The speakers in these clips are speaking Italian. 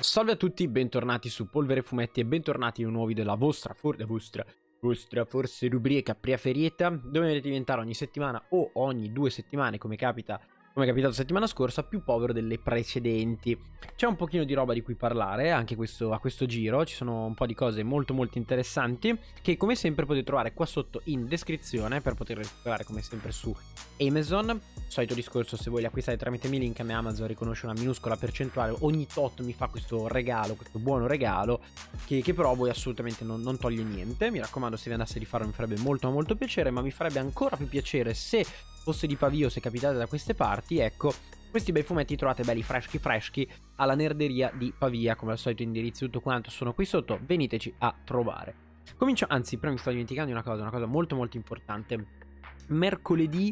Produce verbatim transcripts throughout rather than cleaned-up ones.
Salve a tutti, bentornati su Polvere Fumetti e bentornati in un nuovo video della vostra, for la vostra, vostra forse rubrica preferita, dove dovete diventare ogni settimana o ogni due settimane, come capita, come è capitato settimana scorsa, più povero delle precedenti. C'è un pochino di roba di cui parlare anche questo, a questo giro, ci sono un po' di cose molto molto interessanti che come sempre potete trovare qua sotto in descrizione per poter recuperare come sempre su Amazon. Solito discorso, se voi li acquistate tramite i miei link, a me Amazon riconosce una minuscola percentuale, ogni tot mi fa questo regalo, questo buono regalo, che, che però a voi assolutamente non, non toglie niente. Mi raccomando, se vi andasse di farlo mi farebbe molto molto piacere, ma mi farebbe ancora più piacere se fosse di Pavia o se capitate da queste parti. Ecco, questi bei fumetti trovate belli freschi freschi alla nerderia di Pavia, come al solito indirizzi tutto quanto sono qui sotto, veniteci a trovare. Comincio, anzi però mi sto dimenticando una cosa, una cosa molto molto importante. Mercoledì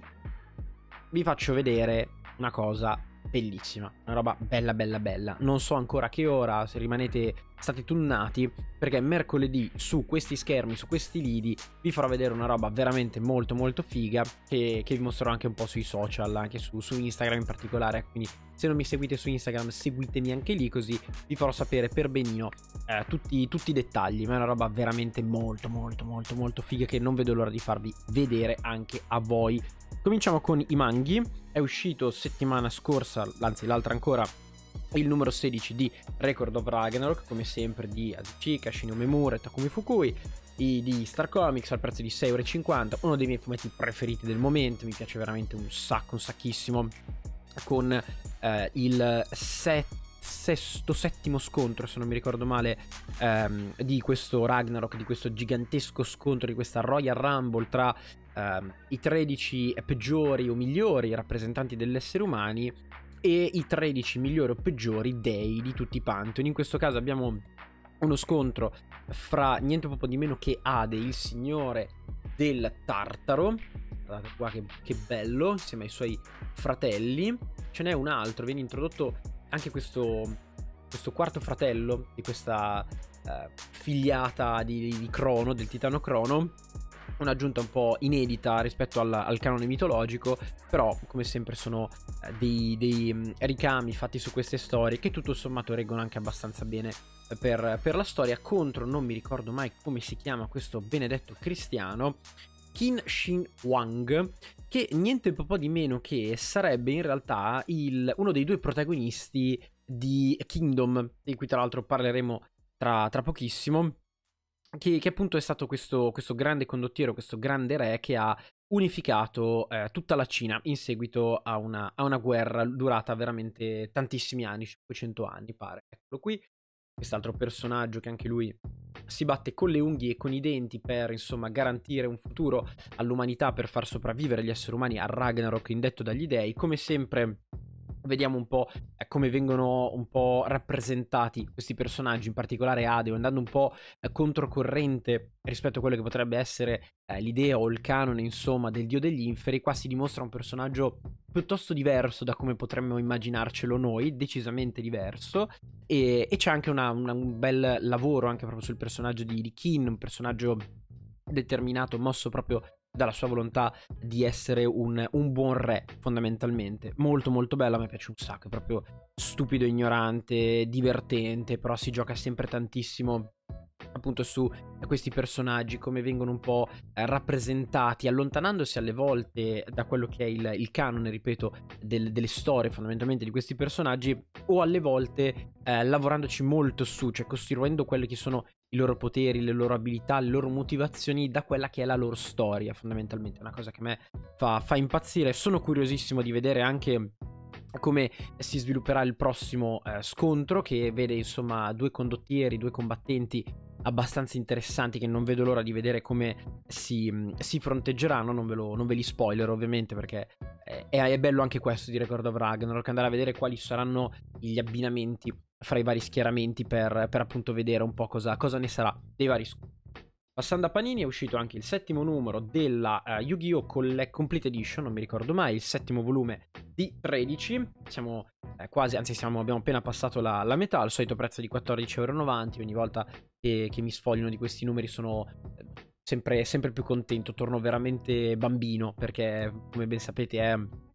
vi faccio vedere una cosa bellissima, una roba bella bella bella. Non so ancora a che ora, se rimanete state tunnati, perché mercoledì su questi schermi, su questi lidi, vi farò vedere una roba veramente molto molto figa che, che vi mostrerò anche un po' sui social, anche su, su Instagram in particolare. Quindi se non mi seguite su Instagram, seguitemi anche lì, così vi farò sapere per benino eh, tutti, tutti i dettagli. Ma è una roba veramente molto molto molto molto figa che non vedo l'ora di farvi vedere anche a voi. Cominciamo con i manghi. È uscito settimana scorsa, anzi l'altra ancora, il numero sedici di Record of Ragnarok, come sempre di Adichika, Shinya Memura e Takumi Fukui, i, di Star Comics al prezzo di sei e cinquanta euro, uno dei miei fumetti preferiti del momento, mi piace veramente un sacco, un sacchissimo, con eh, il set, sesto, settimo scontro, se non mi ricordo male, ehm, di questo Ragnarok, di questo gigantesco scontro, di questa Royal Rumble tra ehm, i tredici peggiori o migliori rappresentanti degli esseri umani e i tredici migliori o peggiori dei di tutti i pantheon. In questo caso abbiamo uno scontro fra niente poco di meno che Ade, il signore del Tartaro. Guardate qua che, che bello, insieme ai suoi fratelli. Ce n'è un altro, viene introdotto anche questo, questo quarto fratello di questa uh, figliata di, di Crono, del titano Crono. Un'aggiunta un po' inedita rispetto al, al canone mitologico, però come sempre sono eh, dei, dei um, ricami fatti su queste storie che tutto sommato reggono anche abbastanza bene per, per la storia. Contro, non mi ricordo mai come si chiama questo benedetto cristiano, Qin Shi Huang, che niente po' di meno che sarebbe in realtà il, uno dei due protagonisti di Kingdom, di cui tra l'altro parleremo tra, tra pochissimo. Che, che appunto è stato questo, questo grande condottiero, questo grande re che ha unificato eh, tutta la Cina in seguito a una, a una guerra durata veramente tantissimi anni, cinquecento anni pare. Eccolo qui, quest'altro personaggio che anche lui si batte con le unghie e con i denti per insomma garantire un futuro all'umanità, per far sopravvivere gli esseri umani al Ragnarok indetto dagli dei. Come sempre vediamo un po' eh, come vengono un po' rappresentati questi personaggi, in particolare Ade, andando un po' eh, controcorrente rispetto a quello che potrebbe essere eh, l'idea o il canone, insomma, del dio degli inferi. Qua si dimostra un personaggio piuttosto diverso da come potremmo immaginarcelo noi, decisamente diverso, e, e c'è anche una, una, un bel lavoro anche proprio sul personaggio di, di Qin, un personaggio determinato, mosso proprio dalla sua volontà di essere un, un buon re, fondamentalmente. Molto molto bello, a me piace un sacco, è proprio stupido, ignorante, divertente, però si gioca sempre tantissimo appunto su questi personaggi, come vengono un po' eh, rappresentati, allontanandosi alle volte da quello che è il, il canone, ripeto, del, delle storie fondamentalmente di questi personaggi, o alle volte eh, lavorandoci molto su, cioè costruendo quelli che sono i loro poteri, le loro abilità, le loro motivazioni da quella che è la loro storia. Fondamentalmente è una cosa che a me fa, fa impazzire. Sono curiosissimo di vedere anche come si svilupperà il prossimo eh, scontro, che vede insomma due condottieri, due combattenti abbastanza interessanti, che non vedo l'ora di vedere come si, si fronteggeranno. Non ve, lo, non ve li spoiler ovviamente, perché è, è bello anche questo di Record of Ragnarok, andare a vedere quali saranno gli abbinamenti fra i vari schieramenti per, per appunto vedere un po' cosa, cosa ne sarà dei vari scontri. Passando a Panini, è uscito anche il settimo numero della uh, Yu-Gi-Oh! Complete Edition, non mi ricordo mai, il settimo volume di tredici. Siamo eh, quasi, anzi siamo, abbiamo appena passato la, la metà, al solito prezzo di quattordici e novanta euro. Ogni volta che, che mi sfogliano di questi numeri sono eh, sempre, sempre più contento, torno veramente bambino, perché come ben sapete è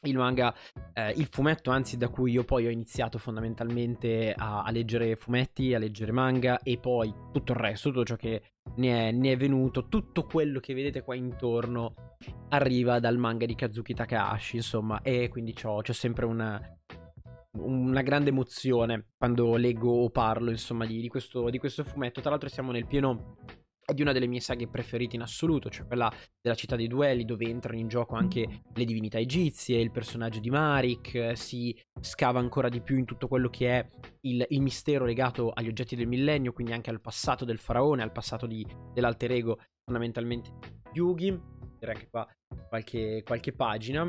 il manga, eh, il fumetto anzi da cui io poi ho iniziato fondamentalmente a, a leggere fumetti, a leggere manga e poi tutto il resto, tutto ciò che ne è, ne è venuto, tutto quello che vedete qua intorno arriva dal manga di Kazuki Takahashi, insomma, e quindi c'ho, c'ho sempre una, una grande emozione quando leggo o parlo, insomma, di, di questo, di questo fumetto. Tra l'altro siamo nel pieno di una delle mie saghe preferite in assoluto, cioè quella della città dei duelli, dove entrano in gioco anche le divinità egizie, il personaggio di Marik, eh, si scava ancora di più in tutto quello che è il, il mistero legato agli oggetti del millennio, quindi anche al passato del faraone, al passato di, dell'alter ego, fondamentalmente Yugi. Direi anche qua qualche, qualche pagina.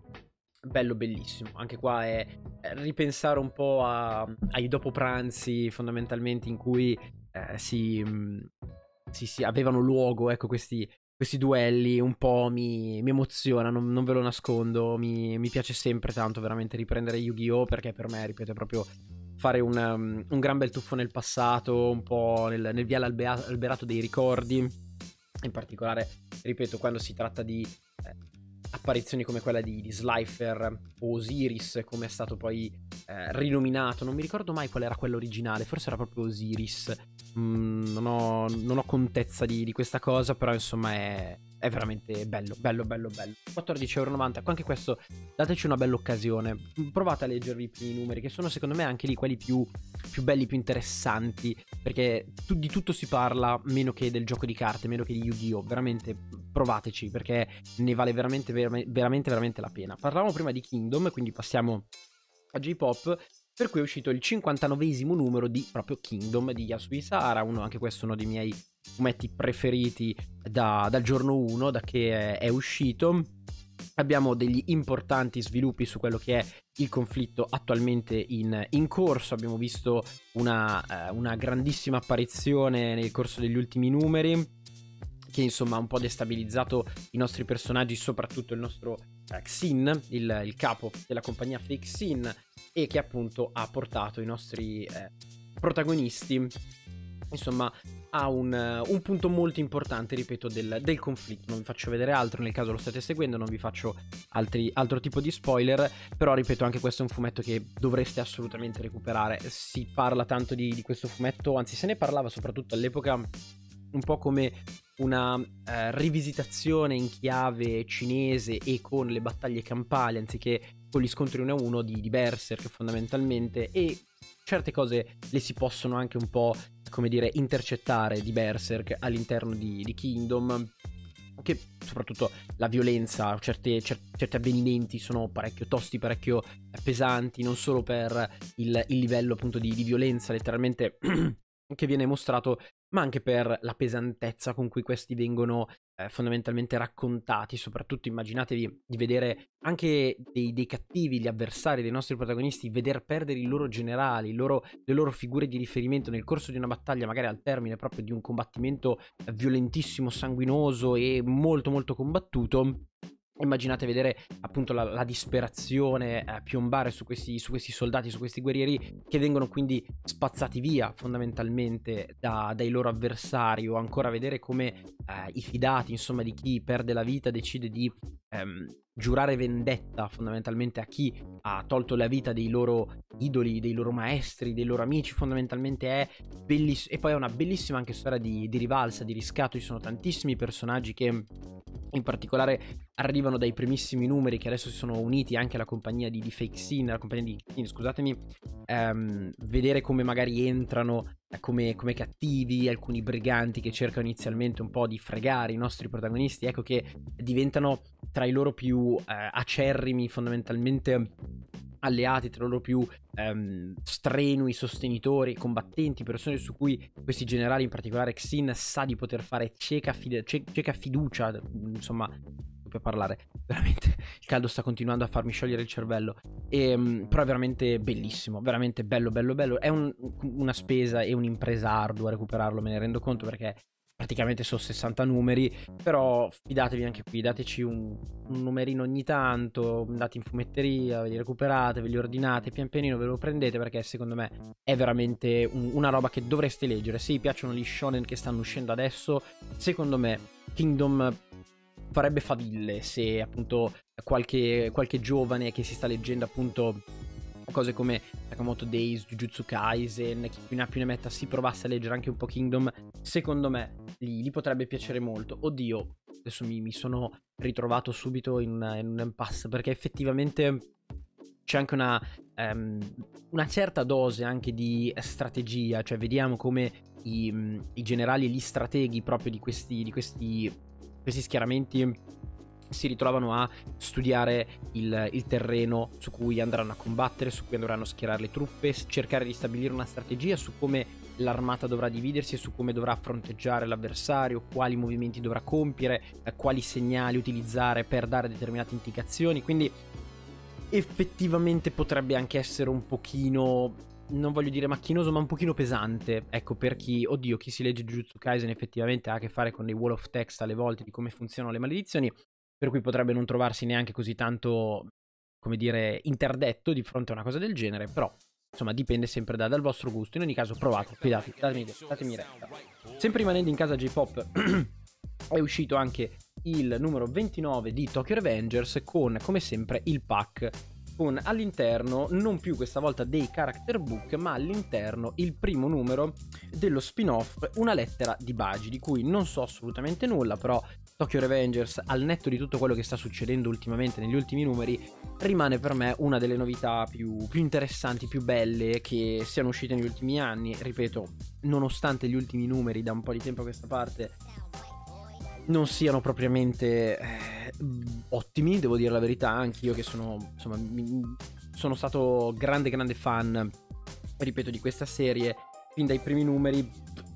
Bello, bellissimo. Anche qua è, è ripensare un po' a, ai dopo pranzi, fondamentalmente, in cui eh, si... Mh, sì, sì, avevano luogo, ecco, questi, questi duelli un po' mi, mi emoziona, non, non ve lo nascondo, mi, mi piace sempre tanto veramente riprendere Yu-Gi-Oh! Perché per me, ripeto, è proprio fare un, um, un gran bel tuffo nel passato, un po' nel, nel viale albea- alberato dei ricordi, in particolare, ripeto, quando si tratta di eh, apparizioni come quella di, di Slifer o Osiris, come è stato poi eh, rinominato, non mi ricordo mai qual era quello originale, forse era proprio Osiris. Mm, non ho, non ho contezza di, di questa cosa, però insomma è, è veramente bello, bello, bello, bello. quattordici e novanta euro, anche questo dateci una bella occasione. Provate a leggervi i primi numeri, che sono secondo me anche lì quelli più, più belli, più interessanti, perché tu, di tutto si parla, meno che del gioco di carte, meno che di Yu-Gi-Oh! Veramente provateci, perché ne vale veramente, veramente, veramente, veramente la pena. Parlavamo prima di Kingdom, quindi passiamo a J-Pop, per cui è uscito il cinquantanovesimo numero di proprio Kingdom di Yasuo Isara, uno, anche questo uno dei miei fumetti preferiti da, dal giorno uno, da che è, è uscito. Abbiamo degli importanti sviluppi su quello che è il conflitto attualmente in, in corso. Abbiamo visto una, eh, una grandissima apparizione nel corso degli ultimi numeri, che insomma ha un po' destabilizzato i nostri personaggi, soprattutto il nostro eh, Xin, il, il capo della compagnia Fake Xin, e che appunto ha portato i nostri eh, protagonisti, insomma, a un, un punto molto importante, ripeto, del, del conflitto. Non vi faccio vedere altro, nel caso lo state seguendo, non vi faccio altri, altro tipo di spoiler, però ripeto, anche questo è un fumetto che dovreste assolutamente recuperare. Si parla tanto di, di questo fumetto, anzi se ne parlava soprattutto all'epoca un po' come una eh, rivisitazione in chiave cinese e con le battaglie campali anziché con gli scontri uno a uno di, di Berserk fondamentalmente, e certe cose le si possono anche un po', come dire, intercettare di Berserk all'interno di, di Kingdom, che soprattutto la violenza, certe, cer- certi avvenimenti sono parecchio tosti, parecchio pesanti, non solo per il, il livello appunto di, di violenza letteralmente che viene mostrato, ma anche per la pesantezza con cui questi vengono eh, fondamentalmente raccontati. Soprattutto immaginatevi di vedere anche dei, dei cattivi, gli avversari dei nostri protagonisti, veder perdere i loro generali, i loro, le loro figure di riferimento nel corso di una battaglia, magari al termine proprio di un combattimento eh, violentissimo, sanguinoso e molto molto combattuto. Immaginate vedere appunto la, la disperazione eh, piombare su questi, su questi soldati, su questi guerrieri che vengono quindi spazzati via fondamentalmente da, dai loro avversari, o ancora vedere come eh, i fidati, insomma, di chi perde la vita decide di ehm, giurare vendetta fondamentalmente a chi ha tolto la vita dei loro idoli, dei loro maestri, dei loro amici. Fondamentalmente è bellissimo, e poi è una bellissima anche storia di, di rivalsa, di riscatto. Ci sono tantissimi personaggi che in particolare arrivano dai primissimi numeri, che adesso si sono uniti anche alla compagnia di, di Fake Sin, alla compagnia di Sin, scusatemi, ehm, vedere come magari entrano eh, come, come cattivi alcuni briganti che cercano inizialmente un po' di fregare i nostri protagonisti, ecco che diventano tra i loro più eh, acerrimi fondamentalmente alleati, tra loro più ehm, strenui sostenitori, combattenti, persone su cui questi generali, in particolare Xin, sa di poter fare cieca, fide- cie- cieca fiducia, insomma, per parlare, veramente il caldo sta continuando a farmi sciogliere il cervello, e, um, però è veramente bellissimo, veramente bello, bello, bello. È un, una spesa e un'impresa ardua recuperarlo, me ne rendo conto, perché praticamente sono sessanta numeri, però fidatevi anche qui, dateci un, un numerino ogni tanto, andate in fumetteria, ve li recuperate, ve li ordinate, pian pianino ve lo prendete, perché secondo me è veramente un, una roba che dovreste leggere. Se vi piacciono gli shonen che stanno uscendo adesso, secondo me Kingdom farebbe faville se appunto qualche, qualche giovane che si sta leggendo appunto cose come Sakamoto Days, Jujutsu Kaisen, chi più ne ha più ne metta, si provasse a leggere anche un po' Kingdom, secondo me gli, gli potrebbe piacere molto. Oddio, adesso mi, mi sono ritrovato subito in, in un impasse, perché effettivamente c'è anche una, um, una certa dose anche di strategia, cioè vediamo come i, i generali e gli strateghi proprio di questi, di questi, questi schieramenti si ritrovano a studiare il, il terreno su cui andranno a combattere, su cui andranno a schierare le truppe, cercare di stabilire una strategia su come l'armata dovrà dividersi e su come dovrà fronteggiare l'avversario, quali movimenti dovrà compiere, eh, quali segnali utilizzare per dare determinate indicazioni. Quindi effettivamente potrebbe anche essere un pochino, non voglio dire macchinoso, ma un pochino pesante, ecco, per chi, oddio, chi si legge Jujutsu Kaisen effettivamente ha a che fare con dei wall of text alle volte di come funzionano le maledizioni, per cui potrebbe non trovarsi neanche così tanto, come dire, interdetto di fronte a una cosa del genere, però insomma dipende sempre da, dal vostro gusto. In ogni caso provate, fidatevi, datemi, datemi retta. Sempre rimanendo in casa J-Pop è uscito anche il numero ventinove di Tokyo Revengers con, come sempre, il pack con all'interno non più questa volta dei character book, ma all'interno il primo numero dello spin-off Una lettera di Baji, di cui non so assolutamente nulla, però Tokyo Revengers, al netto di tutto quello che sta succedendo ultimamente negli ultimi numeri, rimane per me una delle novità più, più interessanti, più belle che siano uscite negli ultimi anni. Ripeto, nonostante gli ultimi numeri da un po' di tempo a questa parte non siano propriamente eh, ottimi, devo dire la verità, anch'io che sono, insomma, mi, sono stato grande grande fan, ripeto, di questa serie fin dai primi numeri.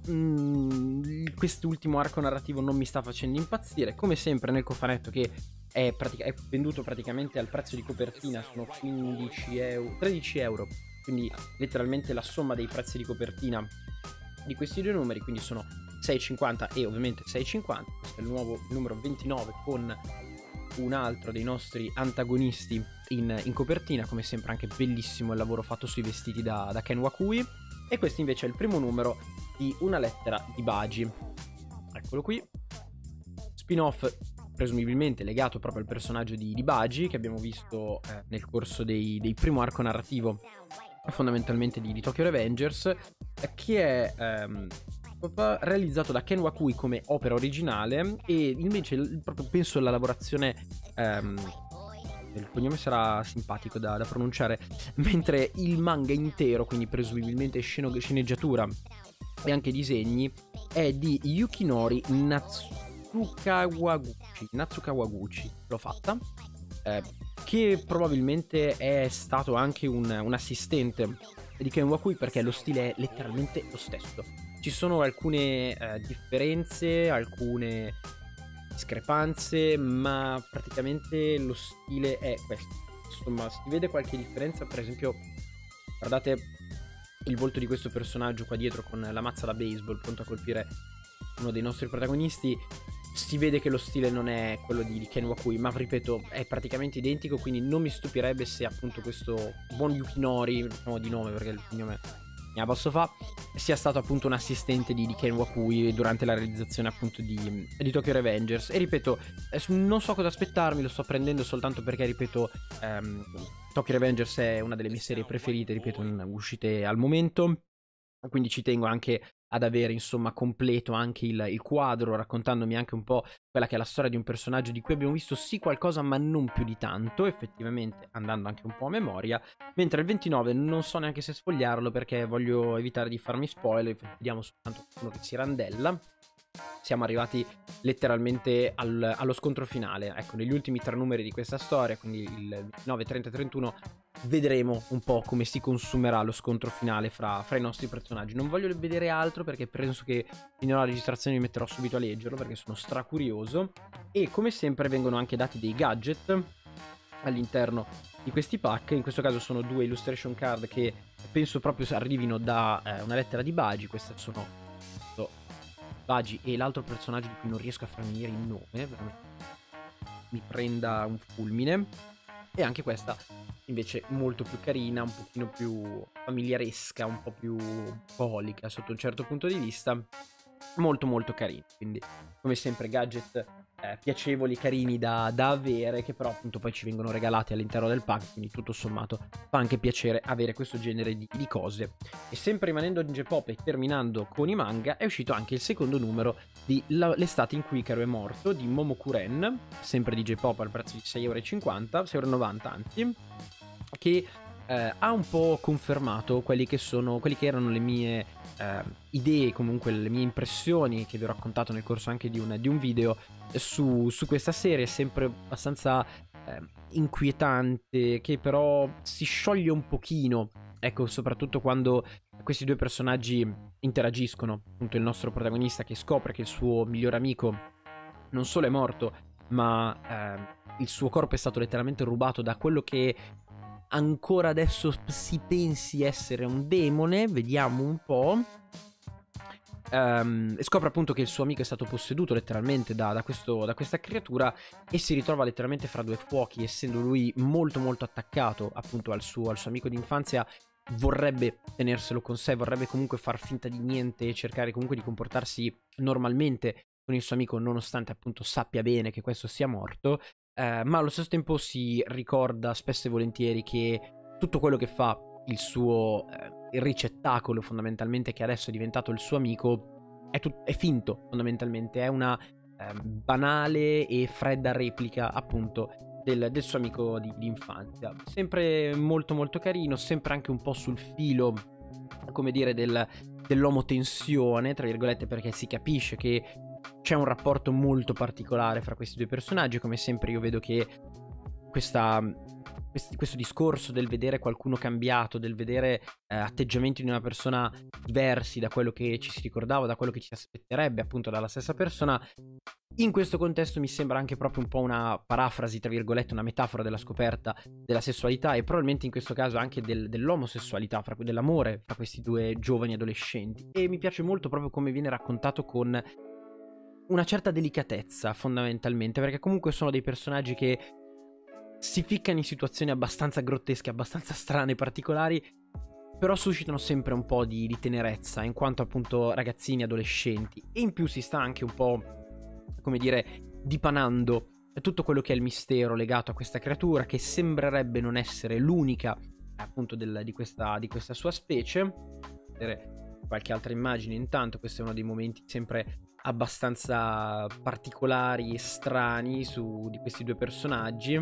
mm, Quest'ultimo arco narrativo non mi sta facendo impazzire, come sempre nel cofanetto, che è, pratica- è venduto praticamente al prezzo di copertina, sono quindici euro, tredici euro, quindi letteralmente la somma dei prezzi di copertina di questi due numeri, quindi sono sei e cinquanta e ovviamente sei e cinquanta. Questo è il nuovo numero ventinove con un altro dei nostri antagonisti in, in copertina, come sempre anche bellissimo il lavoro fatto sui vestiti da, da Ken Wakui. E questo invece è il primo numero di Una lettera di Baji, eccolo qui, spin-off presumibilmente legato proprio al personaggio di, di Baji, che abbiamo visto eh, nel corso dei, dei primo arco narrativo fondamentalmente di, di Tokyo Revengers, che è ehm, realizzato da Ken Wakui come opera originale, e invece proprio penso alla lavorazione ehm, il cognome sarà simpatico da, da pronunciare, mentre il manga intero, quindi presumibilmente sceno- sceneggiatura e anche disegni, è di Yukinori Natsukawaguchi. Natsukawaguchi l'ho fatta, eh, che probabilmente è stato anche un, un assistente di Ken Wakui, perché lo stile è letteralmente lo stesso. Ci sono alcune eh, differenze, alcune discrepanze, ma praticamente lo stile è questo. Insomma, si vede qualche differenza, per esempio, guardate il volto di questo personaggio qua dietro con la mazza da baseball pronto a colpire uno dei nostri protagonisti. Si vede che lo stile non è quello di Ken Wakui, ma ripeto, è praticamente identico, quindi non mi stupirebbe se appunto questo buon Yukinori, diciamo di nome perché il cognome ne ha basso fa, sia stato appunto un assistente di, di Ken Wakui durante la realizzazione appunto di, di Tokyo Revengers. E ripeto, non so cosa aspettarmi, lo sto prendendo soltanto perché, ripeto, ehm, Tokyo Revengers è una delle mie serie preferite, ripeto, in uscite al momento, quindi ci tengo anche ad avere insomma completo anche il, il quadro, raccontandomi anche un po' quella che è la storia di un personaggio di cui abbiamo visto sì qualcosa, ma non più di tanto, effettivamente, andando anche un po' a memoria. Mentre il ventinove non so neanche se sfogliarlo, perché voglio evitare di farmi spoiler, vediamo soltanto uno che si randella. Siamo arrivati letteralmente al, allo scontro finale, ecco, negli ultimi tre numeri di questa storia, quindi il ventinove, trenta e trentuno, vedremo un po' come si consumerà lo scontro finale fra, fra i nostri personaggi. Non voglio vedere altro perché penso che finirò la registrazione e mi metterò subito a leggerlo, perché sono stracurioso. E come sempre vengono anche dati dei gadget all'interno di questi pack. In questo caso sono due illustration card che penso proprio arrivino da eh, Una lettera di Baji. Queste sono Baji e l'altro personaggio di cui non riesco a farmi venire il nome, veramente mi prenda un fulmine. E anche questa invece molto più carina, un pochino più familiaresca, un po' più bucolica sotto un certo punto di vista, molto molto carina. Quindi come sempre gadget eh, piacevoli, carini da, da avere, che però appunto poi ci vengono regalati all'interno del pack, quindi tutto sommato fa anche piacere avere questo genere di, di cose. E sempre rimanendo in J-pop e terminando con i manga, è uscito anche il secondo numero di la, L'estate in cui Ikaru è morto, di Momokuren, sempre di J-pop al prezzo di sei e cinquanta euro, sei e novanta anzi, che eh, ha un po' confermato quelli che sono, quelli che erano le mie eh, idee, comunque le mie impressioni che vi ho raccontato nel corso anche di un, di un video su, su questa serie, sempre abbastanza eh, inquietante, che però si scioglie un pochino, ecco, soprattutto quando questi due personaggi interagiscono. Appunto il nostro protagonista che scopre che il suo migliore amico non solo è morto, ma eh, il suo corpo è stato letteralmente rubato da quello che ancora adesso si pensi essere un demone, vediamo un po'. Um, e scopre appunto che il suo amico è stato posseduto letteralmente da, da, questo, da questa creatura, e si ritrova letteralmente fra due fuochi, essendo lui molto molto attaccato appunto al suo, al suo amico d'infanzia. Vorrebbe tenerselo con sé, vorrebbe comunque far finta di niente e cercare comunque di comportarsi normalmente con il suo amico, nonostante appunto sappia bene che questo sia morto. Uh, ma allo stesso tempo si ricorda spesso e volentieri che tutto quello che fa il suo uh, il ricettacolo, fondamentalmente, che adesso è diventato il suo amico, è, tut- è finto, fondamentalmente, è una uh, banale e fredda replica appunto del, del suo amico di, di infanzia. Sempre molto molto carino, sempre anche un po' sul filo, come dire, del, dell'omotensione, tra virgolette, perché si capisce che c'è un rapporto molto particolare fra questi due personaggi. Come sempre io vedo che questa, quest, questo discorso del vedere qualcuno cambiato, del vedere eh, atteggiamenti di una persona diversi da quello che ci si ricordava, da quello che ci aspetterebbe appunto dalla stessa persona, in questo contesto mi sembra anche proprio un po' una parafrasi, tra virgolette, una metafora della scoperta della sessualità, e probabilmente in questo caso anche del, dell'omosessualità, fra, dell'amore fra questi due giovani adolescenti. E mi piace molto proprio come viene raccontato, con una certa delicatezza fondamentalmente, perché comunque sono dei personaggi che si ficcano in situazioni abbastanza grottesche, abbastanza strane, particolari, però suscitano sempre un po' di, di tenerezza, in quanto appunto ragazzini, adolescenti. E in più si sta anche un po', come dire, dipanando tutto quello che è il mistero legato a questa creatura, che sembrerebbe non essere l'unica appunto del, di, questa, di questa sua specie. Vedere qualche altra immagine intanto. Questo è uno dei momenti sempre abbastanza particolari e strani su di questi due personaggi.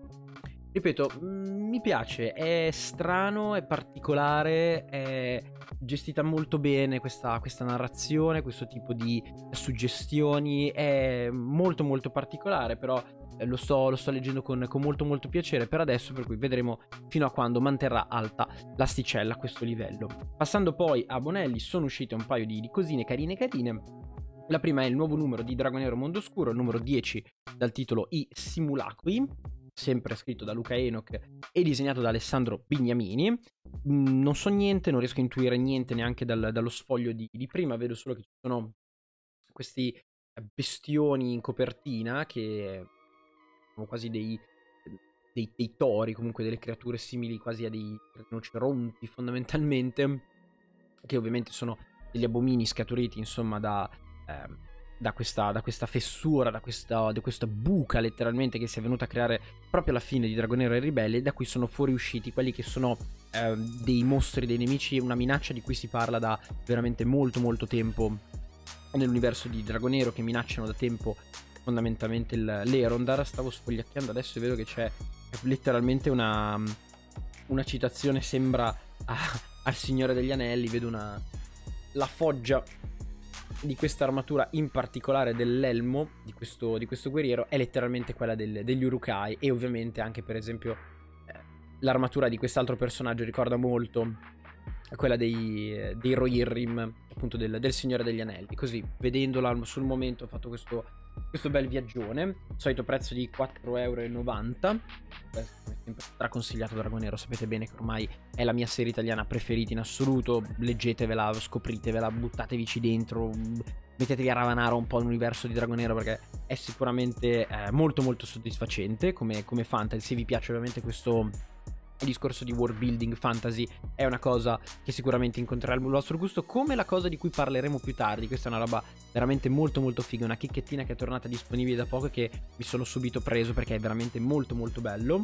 Ripeto, mi piace, è strano, è particolare, è gestita molto bene questa, questa narrazione, questo tipo di suggestioni, è molto molto particolare, però lo sto, lo sto leggendo con, con molto molto piacere per adesso, per cui vedremo fino a quando manterrà alta l'asticella a questo livello. Passando poi a Bonelli, sono uscite un paio di, di cosine carine carine. La prima è il nuovo numero di Dragonero Mondo Oscuro, il numero dieci, dal titolo I Simulacri, sempre scritto da Luca Enoch e disegnato da Alessandro Bignamini. Mm, non so niente, non riesco a intuire niente neanche dal, dallo sfoglio di, di prima, vedo solo che ci sono questi bestioni in copertina che sono quasi dei, dei, dei tori, comunque delle creature simili quasi a dei rinoceronti fondamentalmente, che ovviamente sono degli abomini scaturiti insomma da... Eh, Da questa, da questa fessura, da questa, da questa buca letteralmente che si è venuta a creare proprio alla fine di Dragonero e Ribelle, da cui sono fuoriusciti quelli che sono eh, dei mostri, dei nemici, una minaccia di cui si parla da veramente molto molto tempo nell'universo di Dragonero, che minacciano da tempo fondamentalmente il, l'Erondar. Stavo sfogliacchiando adesso e vedo che c'è letteralmente una, una citazione, sembra a, al Signore degli Anelli, vedo una la foggia di questa armatura, in particolare dell'elmo di questo, di questo guerriero, è letteralmente quella del, degli Urukai. E ovviamente anche per esempio eh, l'armatura di quest'altro personaggio ricorda molto quella dei, dei Rohirrim, appunto del, del Signore degli Anelli. Così, vedendola sul momento, ho fatto questo, questo bel viaggione. Solito prezzo di quattro e novanta euro. Questo è sempre straconsigliato Dragonero, sapete bene che ormai è la mia serie italiana preferita in assoluto. Leggetevela, scopritevela, buttatevici dentro, mettetevi a ravanare un po' l'universo di Dragonero, perché è sicuramente eh, molto molto soddisfacente come, come fantasy. Se vi piace ovviamente questo, il discorso di world building fantasy è una cosa che sicuramente incontrerà il vostro gusto, come la cosa di cui parleremo più tardi. Questa è una roba veramente molto molto figa, una chicchettina che è tornata disponibile da poco e che mi sono subito preso perché è veramente molto molto bello.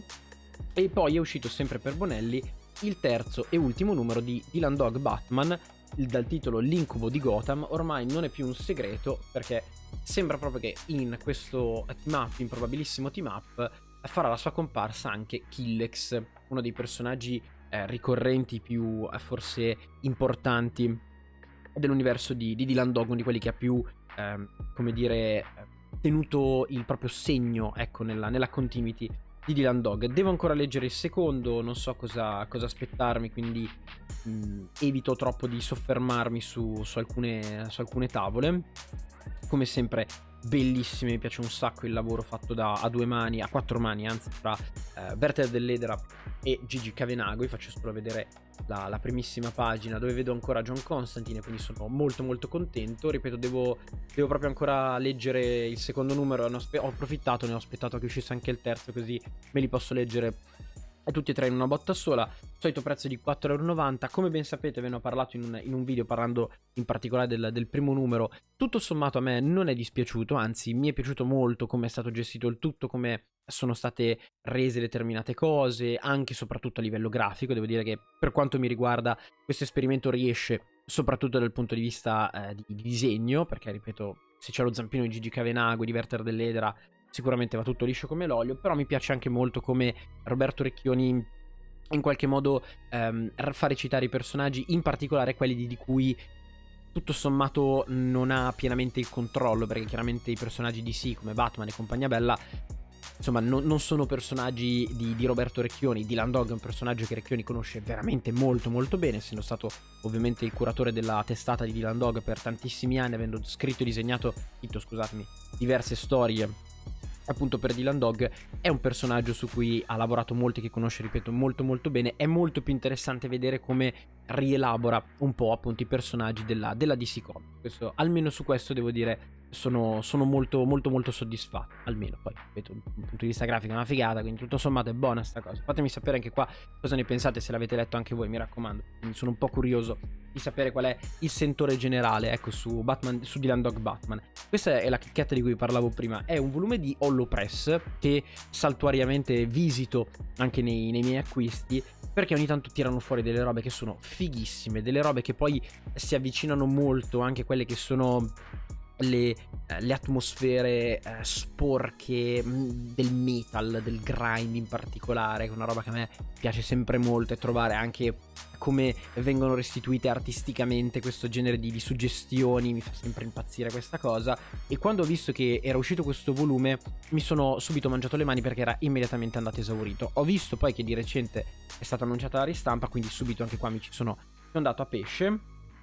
E poi è uscito sempre per Bonelli il terzo e ultimo numero di Dylan Dog Batman, dal titolo L'incubo di Gotham. Ormai non è più un segreto, perché sembra proprio che in questo team up, improbabilissimo team up, farà la sua comparsa anche Killex, uno dei personaggi eh, ricorrenti più eh, forse importanti dell'universo di, di Dylan Dog, uno di quelli che ha più, ehm, come dire, tenuto il proprio segno, ecco, nella, nella continuity di Dylan Dog. Devo ancora leggere il secondo, non so cosa, cosa aspettarmi, quindi mh, evito troppo di soffermarmi su, su, alcune, su alcune tavole. Come sempre bellissime, mi piace un sacco il lavoro fatto da, a due mani, a quattro mani anzi, tra eh, Werther Dell'Edera e Gigi Cavenago. Vi faccio solo vedere la, la primissima pagina dove vedo ancora John Constantine, quindi sono molto molto contento. Ripeto, devo, devo proprio ancora leggere il secondo numero, ho approfittato, ne ho aspettato che uscisse anche il terzo, così me li posso leggere tutti e tre in una botta sola. Solito prezzo di quattro e novanta euro. Come ben sapete, ve ne ho parlato in un, in un video parlando in particolare del, del primo numero. Tutto sommato a me non è dispiaciuto, anzi mi è piaciuto molto come è stato gestito il tutto, come sono state rese determinate cose, anche e soprattutto a livello grafico. Devo dire che per quanto mi riguarda questo esperimento riesce soprattutto dal punto di vista eh, di, di disegno, perché ripeto, se c'è lo zampino di Gigi Cavenago, di Werther Dell'Edera, sicuramente va tutto liscio come l'olio. Però mi piace anche molto come Roberto Recchioni in qualche modo ehm, fa recitare i personaggi, in particolare quelli di, di cui tutto sommato non ha pienamente il controllo, perché chiaramente i personaggi D C come Batman e compagnia bella, insomma, no, non sono personaggi di, di Roberto Recchioni. Dylan Dog è un personaggio che Recchioni conosce veramente molto molto bene, essendo stato ovviamente il curatore della testata di Dylan Dog per tantissimi anni, avendo scritto e disegnato, scritto, scusatemi, diverse storie appunto per Dylan Dog. È un personaggio su cui ha lavorato molto e che conosce, ripeto, molto molto bene. È molto più interessante vedere come rielabora un po' appunto i personaggi della, della D C Comics. Questo, almeno su questo devo dire sono, sono molto molto molto soddisfatto, almeno. Poi ripeto, dal punto di vista grafico è una figata, quindi tutto sommato è buona sta cosa. Fatemi sapere anche qua cosa ne pensate, se l'avete letto anche voi, mi raccomando. Quindi sono un po' curioso di sapere qual è il sentore generale, ecco, su Batman, su Dylan Dog Batman. Questa è la chicchetta di cui parlavo prima. È un volume di Hollopress che saltuariamente visito anche nei, nei miei acquisti, perché ogni tanto tirano fuori delle robe che sono fighissime, delle robe che poi si avvicinano molto anche a quelle che sono le, eh, le atmosfere eh, sporche mh, del metal, del grind in particolare, che è una roba che a me piace sempre molto, e trovare anche come vengono restituite artisticamente questo genere di, di suggestioni mi fa sempre impazzire questa cosa. E quando ho visto che era uscito questo volume mi sono subito mangiato le mani, perché era immediatamente andato esaurito. Ho visto poi che di recente è stata annunciata la ristampa, quindi subito anche qua mi ci sono, sono andato a pesce.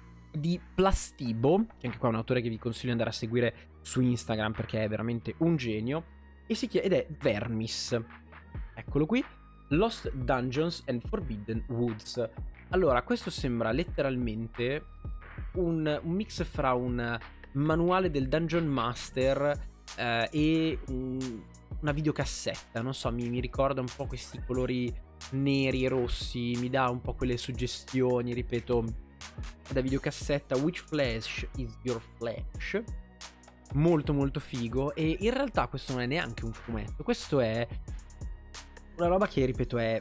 Di Plastibo, che anche qua è un autore che vi consiglio di andare a seguire su Instagram perché è veramente un genio, e si chiama, ed è Vermis, eccolo qui, Lost Dungeons and Forbidden Woods. Allora, questo sembra letteralmente un, un mix fra un manuale del Dungeon Master eh, e un, una videocassetta, non so, mi, mi ricorda un po' questi colori neri e rossi, mi dà un po' quelle suggestioni, ripeto, da videocassetta. Which flesh is your flesh? Molto molto figo. E in realtà questo non è neanche un fumetto, questo è una roba che, ripeto, è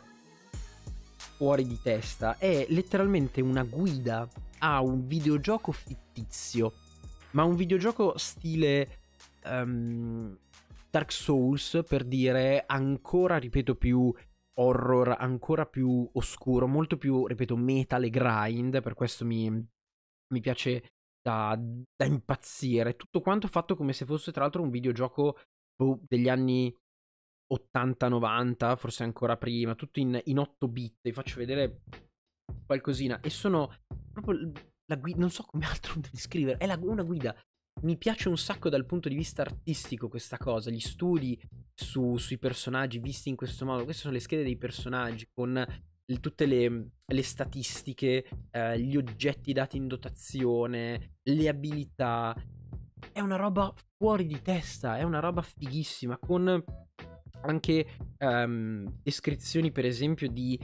fuori di testa. È letteralmente una guida a un videogioco fittizio, ma un videogioco stile um, Dark Souls, per dire, ancora, ripeto, più horror, ancora più oscuro, molto più, ripeto, metal e grind. Per questo mi, mi piace da, da impazzire. Tutto quanto fatto come se fosse tra l'altro un videogioco boh, degli anni ottanta novanta, forse ancora prima, tutto in, in otto bit. Vi faccio vedere qualcosina, e sono proprio la guida, non so come altro descrivere, è la, una guida. Mi piace un sacco dal punto di vista artistico questa cosa, gli studi su, sui personaggi visti in questo modo. Queste sono le schede dei personaggi con il, tutte le, le statistiche, eh, gli oggetti dati in dotazione, le abilità. È una roba fuori di testa, è una roba fighissima, con anche um, descrizioni per esempio di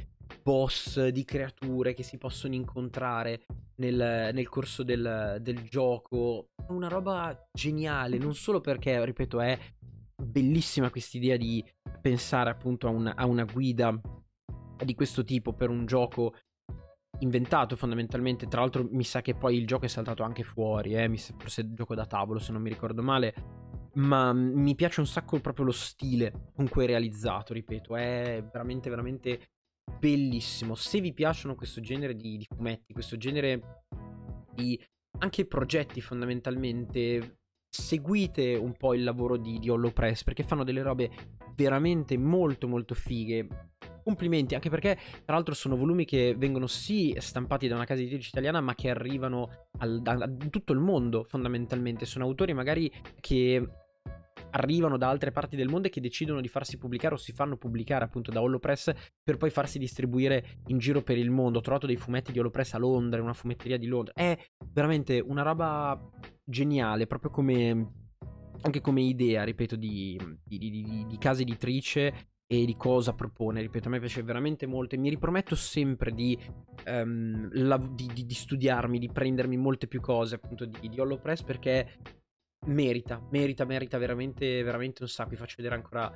boss, di creature che si possono incontrare nel, nel corso del, del gioco. Una roba geniale, non solo perché, ripeto, è bellissima quest'idea di pensare appunto a una, a una guida di questo tipo per un gioco inventato fondamentalmente. Tra l'altro mi sa che poi il gioco è saltato anche fuori, eh? Mi sa, forse il gioco da tavolo se non mi ricordo male, ma mi piace un sacco proprio lo stile con cui è realizzato, ripeto, è veramente veramente bellissimo. Se vi piacciono questo genere di, di fumetti, questo genere di anche progetti fondamentalmente, seguite un po' il lavoro di, di HoloPress, perché fanno delle robe veramente molto molto fighe. Complimenti, anche perché tra l'altro sono volumi che vengono sì stampati da una casa editrice italiana, ma che arrivano al, da, da tutto il mondo fondamentalmente. Sono autori magari che arrivano da altre parti del mondo e che decidono di farsi pubblicare o si fanno pubblicare appunto da HoloPress per poi farsi distribuire in giro per il mondo. Ho trovato dei fumetti di HoloPress a Londra, in una fumetteria di Londra. È veramente una roba geniale, proprio come anche come idea, ripeto, di, di, di, di, di casa editrice e di cosa propone. Ripeto, a me piace veramente molto e mi riprometto sempre di, um, la, di, di, di studiarmi, di prendermi molte più cose appunto di, di HoloPress, perché merita, merita, merita veramente, veramente un sacco. Vi faccio vedere ancora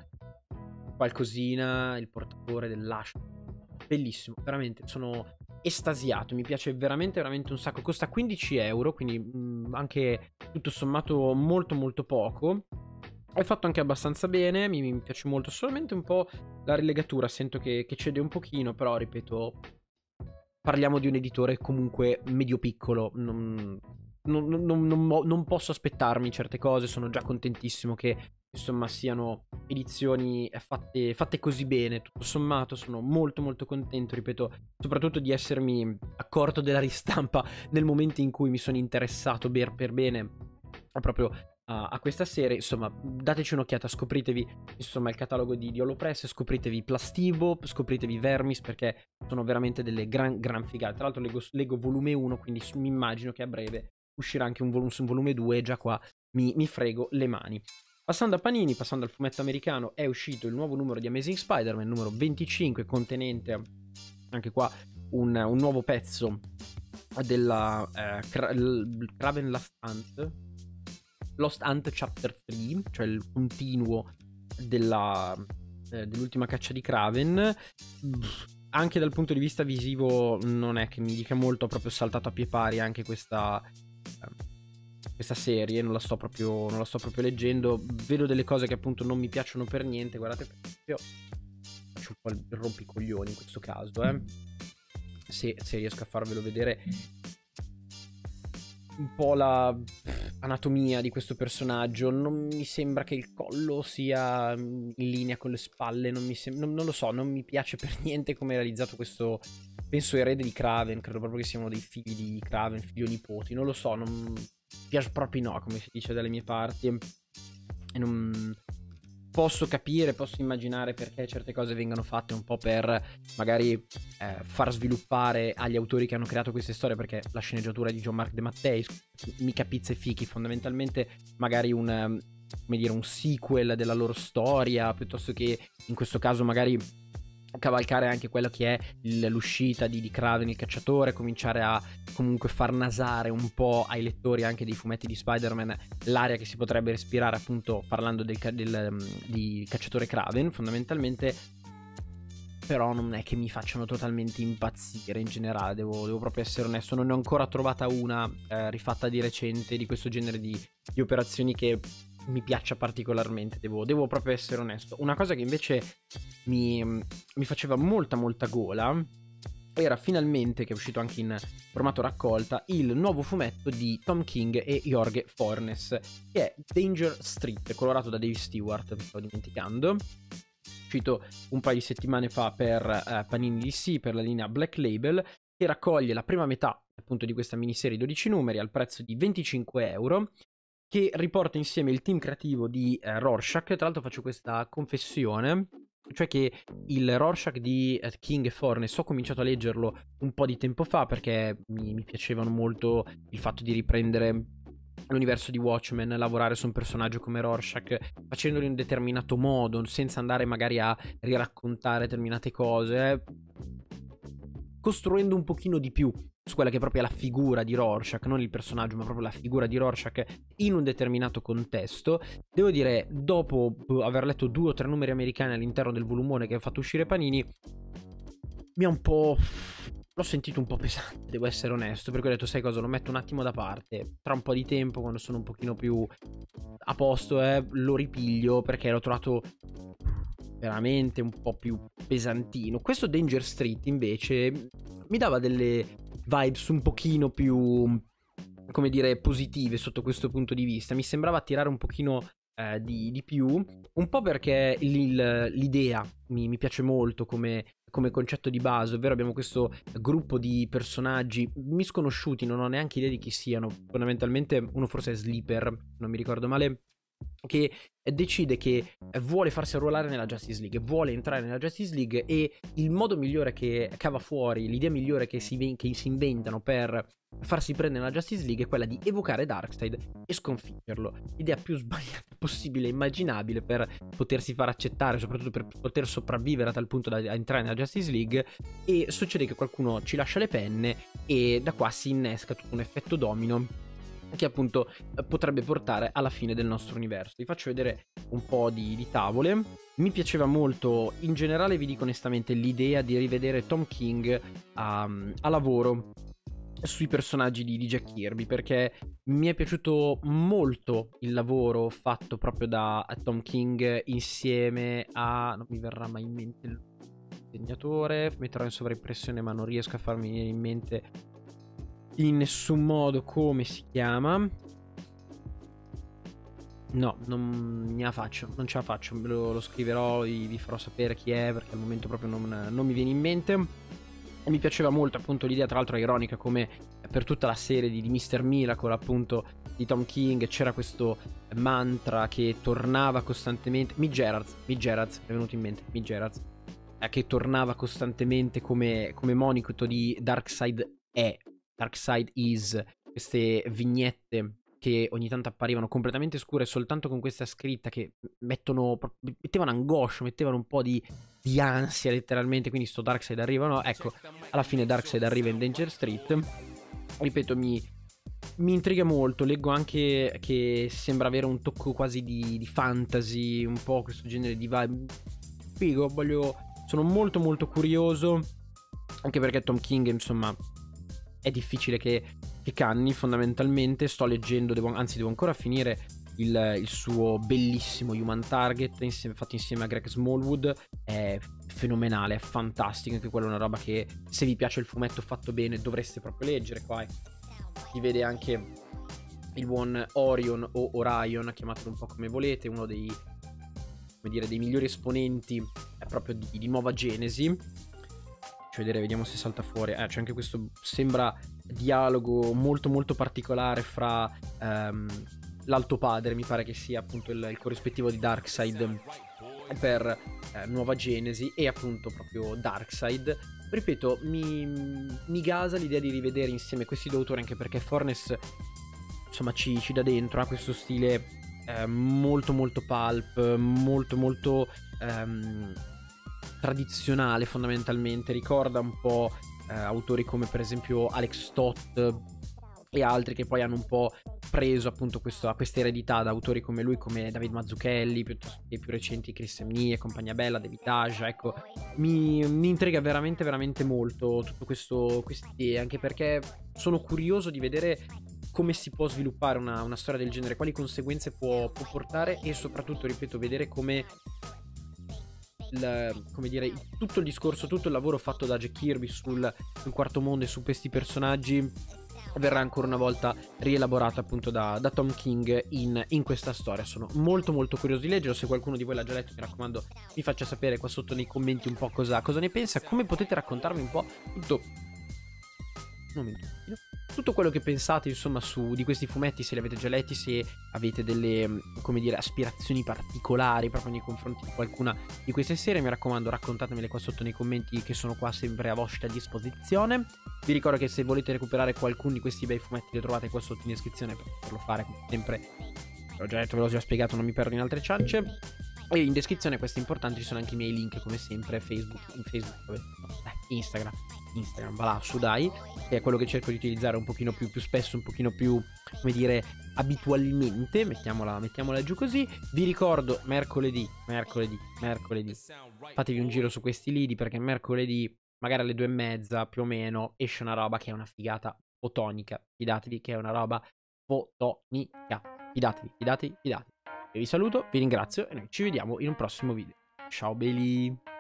qualcosina, il portatore dell'ascia. Bellissimo, veramente, sono estasiato, mi piace veramente, veramente un sacco. Costa quindici euro, quindi mh, anche tutto sommato molto, molto poco. È fatto anche abbastanza bene, mi, mi piace molto, solamente un po' la rilegatura, sento che, che cede un pochino, però ripeto, parliamo di un editore comunque medio piccolo, non, non, non, non, non posso aspettarmi certe cose, sono già contentissimo che insomma siano edizioni fatte, fatte così bene, tutto sommato sono molto molto contento, ripeto, soprattutto di essermi accorto della ristampa nel momento in cui mi sono interessato per, per bene proprio a, a questa serie. Insomma, dateci un'occhiata, scopritevi insomma il catalogo di, di HoloPress, scopritevi Plastivo, scopritevi Vermis, perché sono veramente delle gran gran figate. Tra l'altro leggo, leggo volume uno, quindi mi immagino che a breve uscirà anche un, vol- un volume due e già qua mi, mi frego le mani. Passando a Panini, passando al fumetto americano, è uscito il nuovo numero di Amazing Spider-Man, numero venticinque, contenente anche qua un, un nuovo pezzo della eh, Cra- Kraven Last Hunt, Lost Hunt Chapter tre, cioè il continuo della, eh, dell'ultima caccia di Kraven. Anche dal punto di vista visivo non è che mi dica molto, ho proprio saltato a pie pari anche questa, eh, questa serie, non la sto proprio, non la sto proprio leggendo. Vedo delle cose che appunto non mi piacciono per niente. Guardate, per esempio, faccio un po' il rompicoglioni in questo caso, eh. Se, se riesco a farvelo vedere un po' la anatomia di questo personaggio, non mi sembra che il collo sia in linea con le spalle, non mi sem- non, non lo so, non mi piace per niente come è realizzato questo, penso erede di Kraven, credo proprio che siano dei figli di Kraven, figli o nipoti, non lo so, non piace proprio, no, come si dice dalle mie parti, e non posso capire, posso immaginare perché certe cose vengano fatte un po' per magari eh, far sviluppare agli autori che hanno creato queste storie, perché la sceneggiatura è di John Mark De Mattei, mica pizza e fichi, fondamentalmente magari un, um, come dire, un sequel della loro storia, piuttosto che in questo caso magari cavalcare anche quello che è il, l'uscita di, di Kraven il cacciatore, cominciare a comunque far nasare un po' ai lettori anche dei fumetti di Spider-Man l'aria che si potrebbe respirare appunto parlando del, del di cacciatore Kraven fondamentalmente. Però non è che mi facciano totalmente impazzire in generale, devo, devo proprio essere onesto, non ne ho ancora trovata una eh, rifatta di recente di questo genere di, di operazioni che mi piaccia particolarmente, devo, devo proprio essere onesto. Una cosa che invece mi, mi faceva molta molta gola era finalmente, che è uscito anche in formato raccolta, il nuovo fumetto di Tom King e Jorge Fornes, che è Danger Street, colorato da Dave Stewart, mi stavo dimenticando, uscito un paio di settimane fa per eh, Panini D C, per la linea Black Label, che raccoglie la prima metà appunto di questa miniserie dodici numeri al prezzo di venticinque euro, che riporta insieme il team creativo di eh, Rorschach. Tra l'altro faccio questa confessione, cioè che il Rorschach di eh, King e Fornes ho cominciato a leggerlo un po' di tempo fa perché mi, mi piacevano molto il fatto di riprendere l'universo di Watchmen, lavorare su un personaggio come Rorschach facendolo in un determinato modo, senza andare magari a riraccontare determinate cose. costruendo un pochino di più su quella che è proprio la figura di Rorschach, non il personaggio ma proprio la figura di Rorschach in un determinato contesto. Devo dire, dopo aver letto due o tre numeri americani all'interno del volumone che ha fatto uscire Panini, mi ha un po'... l'ho sentito un po' pesante, devo essere onesto, perché ho detto, sai cosa, lo metto un attimo da parte, tra un po' di tempo, quando sono un pochino più a posto, eh, lo ripiglio, perché l'ho trovato veramente un po' più pesantino. Questo Danger Street invece mi dava delle vibes un pochino più, come dire, positive sotto questo punto di vista. Mi sembrava attirare un pochino eh, di, di più, un po' perché l'idea mi, mi piace molto come, come concetto di base, ovvero abbiamo questo gruppo di personaggi misconosciuti, non ho neanche idea di chi siano, fondamentalmente uno forse è Sleeper, non mi ricordo male, che decide che vuole farsi arruolare nella Justice League, vuole entrare nella Justice League, e il modo migliore che cava fuori, l'idea migliore che si, che si inventano per farsi prendere nella Justice League è quella di evocare Darkseid e sconfiggerlo. L'idea più sbagliata possibile e immaginabile per potersi far accettare, soprattutto per poter sopravvivere a tal punto da entrare nella Justice League. E succede che qualcuno ci lascia le penne e da qua si innesca tutto un effetto domino che appunto potrebbe portare alla fine del nostro universo. Vi faccio vedere un po' di, di tavole. Mi piaceva molto, in generale vi dico onestamente, l'idea di rivedere Tom King a, a lavoro sui personaggi di, di Jack Kirby, perché mi è piaciuto molto il lavoro fatto proprio da Tom King insieme a... non mi verrà mai in mente il disegnatore, metterò in sovraimpressione ma non riesco a farmi venire in mente in nessun modo come si chiama. No, non ne la faccio, non ce la faccio, lo, lo scriverò, vi, vi farò sapere chi è, perché al momento proprio non, non mi viene in mente. E mi piaceva molto appunto l'idea, tra l'altro ironica, come per tutta la serie di, di mister Miracle appunto di Tom King c'era questo mantra che tornava costantemente, Mid Gerards, Mid Gerards, è venuto in mente, Mid Gerards, eh, che tornava costantemente come, come monito di Darkseid è, Darkseid is, queste vignette che ogni tanto apparivano completamente scure soltanto con questa scritta che mettono, mettevano angoscia, mettevano un po' di, di ansia letteralmente, quindi sto Darkseid arriva, no? Ecco, alla fine Darkseid arriva in Danger Street, ripeto, mi, mi intriga molto, leggo anche che sembra avere un tocco quasi di, di fantasy, un po' questo genere di vibe, figo, voglio, sono molto molto curioso, anche perché Tom King, insomma, è difficile che, che canni fondamentalmente. Sto leggendo, devo, anzi devo ancora finire il, il suo bellissimo Human Target insieme, fatto insieme a Greg Smallwood. È fenomenale, è fantastico, anche quella è una roba che se vi piace il fumetto fatto bene dovreste proprio leggere. Qua si vede anche il buon Orion o Orion, chiamatelo un po' come volete, uno dei, come dire, dei migliori esponenti è proprio di, di nuova genesi. Vedere, vediamo se salta fuori. Eh, c'è anche questo, sembra, dialogo molto molto particolare fra um, l'Alto Padre, mi pare che sia appunto il, il corrispettivo di Darkseid per eh, Nuova Genesi, e appunto proprio Darkseid. Ripeto, mi, mi gasa l'idea di rivedere insieme questi due autori, anche perché Fornes insomma ci, ci dà dentro, ha questo stile eh, molto molto pulp, molto molto um, tradizionale fondamentalmente, ricorda un po' eh, autori come per esempio Alex Stott e altri che poi hanno un po' preso appunto questo, a questa eredità da autori come lui, come David Mazzucchelli, piuttosto che i più recenti Chris Samnee e compagnia bella, David Aja. Ecco, mi, mi intriga veramente veramente molto tutto questo, queste idee, anche perché sono curioso di vedere come si può sviluppare una, una storia del genere, quali conseguenze può, può portare, e soprattutto, ripeto, vedere come Il, come dire, tutto il discorso, tutto il lavoro fatto da Jack Kirby sul, sul Quarto Mondo e su questi personaggi verrà ancora una volta rielaborato appunto da, da Tom King in, in questa storia. Sono molto molto curioso di leggerlo. Se qualcuno di voi l'ha già letto, mi raccomando, mi faccia sapere qua sotto nei commenti un po' cosa, cosa ne pensa, come potete raccontarmi un po' tutto un momento, tutto quello che pensate insomma su di questi fumetti, se li avete già letti, se avete delle, come dire, aspirazioni particolari proprio nei confronti di qualcuna di queste serie. Mi raccomando, raccontatemele qua sotto nei commenti, che sono qua sempre a vostra disposizione. Vi ricordo che se volete recuperare qualcuno di questi bei fumetti li trovate qua sotto in descrizione, per poterlo fare come sempre. L'ho già detto, ve l'ho già spiegato, non mi perdo in altre ciance. E in descrizione, questo è importante, ci sono anche i miei link come sempre, Facebook, in Facebook, vabbè, no, dai, Instagram, Instagram, va là, su dai, che è quello che cerco di utilizzare un pochino più, più spesso, un pochino più, come dire, abitualmente, mettiamola, mettiamola giù così. Vi ricordo, mercoledì, mercoledì, mercoledì, fatevi un giro su questi lidi, perché mercoledì, magari alle due e mezza, più o meno, esce una roba che è una figata fotonica, fidatevi che è una roba fotonica, fidatevi, fidatevi, fidatevi. Io vi saluto, vi ringrazio e noi ci vediamo in un prossimo video. Ciao belli!